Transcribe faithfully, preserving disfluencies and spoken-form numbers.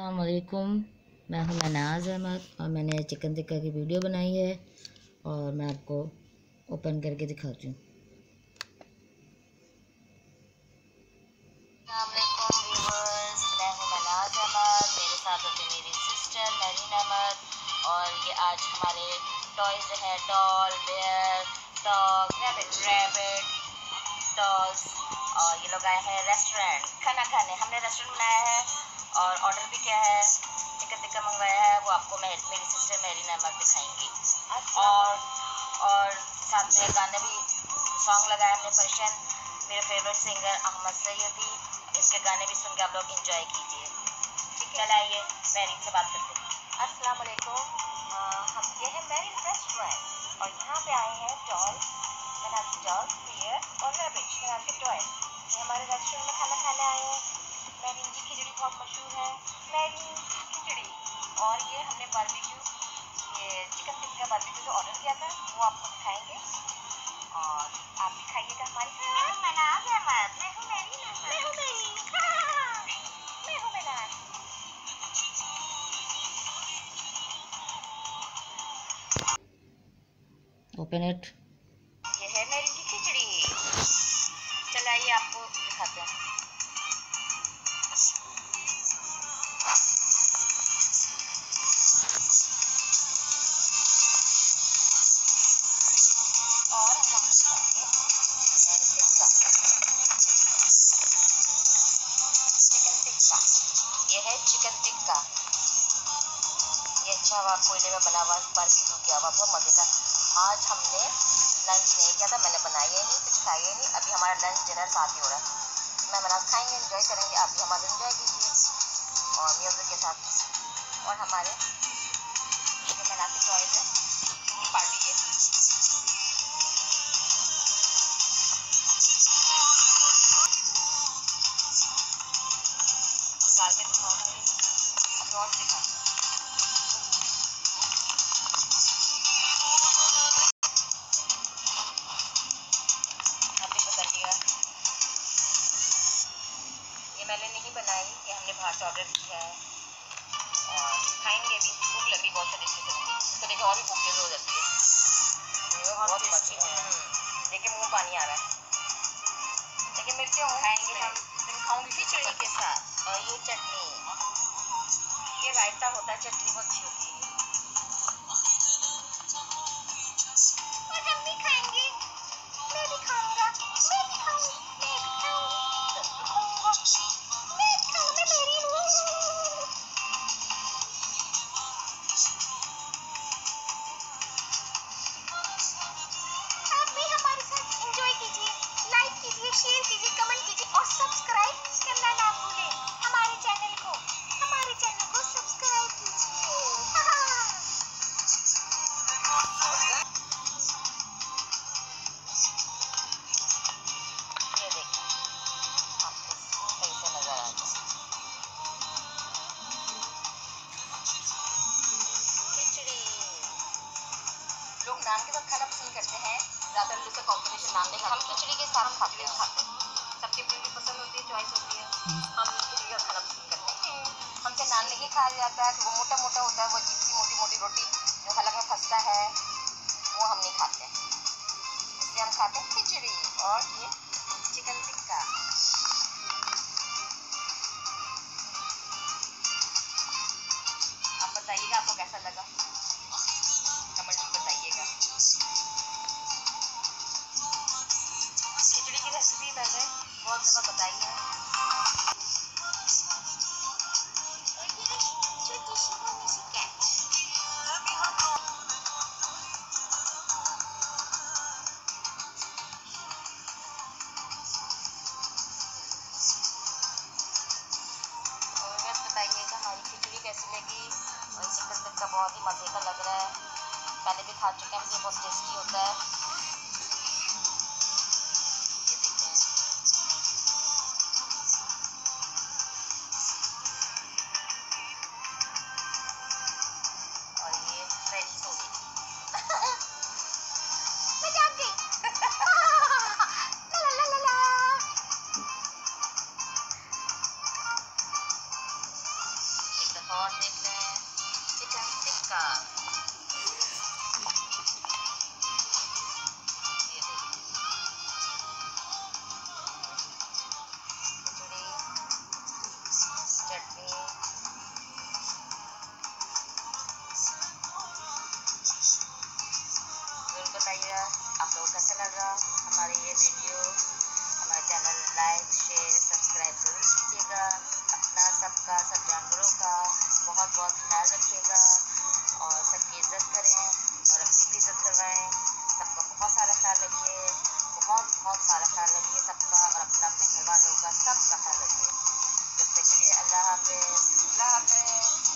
अस्सलाम वालेकुम। मैं हूं मनाज़ अहमद और मैंने चिकन टिक्का की वीडियो बनाई है और मैं आपको ओपन करके दिखाती हूँ। अस्सलामुअलैकुम व्यूअर्स, मैं हूं मनाज़ अहमद, मेरे साथ होती मेरी सिस्टर नरीन अहमद। और ये आज हमारे टॉयज़ हैं, doll, bear, dog, rabbit rabbit dolls. और ये लोग आए हैं रेस्टोरेंट खाना खाने। हमने रेस्टोरेंट बनाया है और ऑर्डर भी किया है, चिकन टिक्का मंगवाया है। वो आपको मेरी सिस्टर नरीन अहमद दिखाएंगी। और और साथ में गाने भी सॉन्ग लगाया हमने पर्शियन, मेरे फेवरेट सिंगर अहमद सैयदी। इनके गाने भी सुन के आप लोग इंजॉय कीजिए। ठीक है, आइए मैरिन से बात करते हैं। अस्सलाम वालेकुम। हम ये है मैरिन रेस्टोरेंट और यहाँ पे आए हैं डॉल, मनाज़ डॉल, बियर और रैबिट मनाज़ के टॉय। ये हमारे रेस्टोरेंट में खाना खाने आए हैं। मैरिन की खिचड़ी बहुत मशहूर है, मैरिन खिचड़ी। और ये हमने बारबेक्यू, ये चिकन टिक्का बारबेक्यू जो ऑर्डर किया था वो आपको दिखाएंगे और आप भी खाइएगा हमारी। मैं हूं मनाज़ अहमद, मैं हूं मैरिन अहमद, मैं हूं मैरिन, मैं हूं मनाज़। Open it. ये है मैरिन की खिचड़ी। चलाइए आपको दिखाते हैं। और हम खाएंगे टिक्का, चिकन टिक्का। ये है चिकन टिक्का। ये अच्छा हुआ कोयले में बना हुआ, बारबेक्यू किया हुआ, बहुत मज़े का। आज हमने लंच नहीं किया था, मैंने बनाया ही नहीं, कुछ खाया ही नहीं। अभी हमारा लंच डिनर साथ ही हो रहा है। मैं मनाज़ खाएंगे, एंजॉय करेंगे, आप भी हमारे एंजॉय कीजिए और म्यूज़िक के साथ। और हमारे जो मनाज़ के टॉयज़ है, पार्टी के डाल के दिखाओ, अब और दिखा। अभी बताइएगा, ये मैंने नहीं बनाई, ये हमने बाहर से ऑर्डर किया है और खाएंगे भी। भूख लग रही बहुत सारी चीज़ें, तो देखिए और भी भूख तेज हो जाती है। बहुत टेस्टी है, देखिए मुँह पानी आ रहा है। लेकिन मिलते हो खाएंगे हम, मैं खाऊंगी खिचड़ी के साथ। और ये चटनी, ये रायता होता है, चटनी बहुत अच्छी होती है। और हम भी खाएंगे, मैं भी खाऊंगा, मैं भी खाऊंगी, मैं भी खाऊंगी, मैं भी खाऊंगा, मैं भी खाऊंगा, मैं मेरी हूँ। आप भी हमारे साथ एंजॉय कीजिए, लाइक कीजिए, शेयर कीजिए, कमेंट कीजिए और सब्सक्राइब करना ना भूलें हमारे चैनल को। हमारे चैनल को सब्सक्राइब कीजिए। ये देखिए, आपको सही से नजर आ जाए खिचड़ी। लोग नान के साथ खाना पसंद करते हैं, ज़्यादा लोग का कॉम्बिनेशन नान नहीं खाते। हम खिचड़ी के साथ खाते हैं, सबकी अपनी अपनी पसंद होती है, चॉइस होती है। हम खिचड़ी का खाना पसंद करते हैं। हमसे नान नहीं खाया जाता है, वो मोटा मोटा होता है, वो अजीब सी मोटी मोटी रोटी जो हलक में फंसता है, वो हम नहीं खाते, इसलिए हम खाते हैं खिचड़ी। और ये चिकन टिक्का। आप बताइएगा आपको कैसा लगा, कमेंट में बताइएगा। खिचड़ी की रेसिपी मैंने बहुत जगह बताई है। और ये छोटी सी नन्ही सी कैट। और बस बताइएगा हमारी खिचड़ी कैसी लगी। और चिकन टिक्का बहुत ही मज़े का लग रहा है, पहले भी खा चुके हैं, ये बहुत टेस्टी होता है। ये देखते हैं, और ये फ्रेश हो गई। मैं जाग गई। ला ला ला ला। एकदम और देख लें चिकन टिक्का। ये देखिए खिचड़ी, चटनी। जरूर बताइएगा आप लोगों को कैसा लगा हमारी ये वीडियो। हमारे चैनल लाइक शेयर सब्सक्राइब जरूर कीजिएगा। अपना सबका सब जानवरों का बहुत बहुत ख्याल रखिएगा और सबकी इज्जत करें और अपनी भी इज्जत करवाएं। सबका बहुत सारा ख्याल रखिए, बहुत बहुत सारा ख्याल रखिए सबका और अपना अपने घर वालों का सबका ख्याल रखिए। जब तक के लिए अल्लाह हाफ़िज़। अल्लाह हाफ़िज़।